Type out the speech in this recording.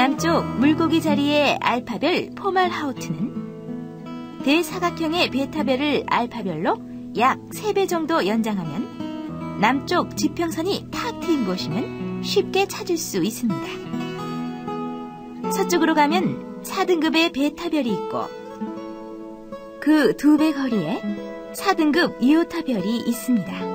남쪽 물고기 자리의 알파별 포말하우트는 대사각형의 베타별을 알파별로 약 3배 정도 연장하면 남쪽 지평선이 탁 트인 곳이면 쉽게 찾을 수 있습니다. 서쪽으로 가면 4등급의 베타별이 있고 그 2배 거리에 4등급 이오타별이 있습니다.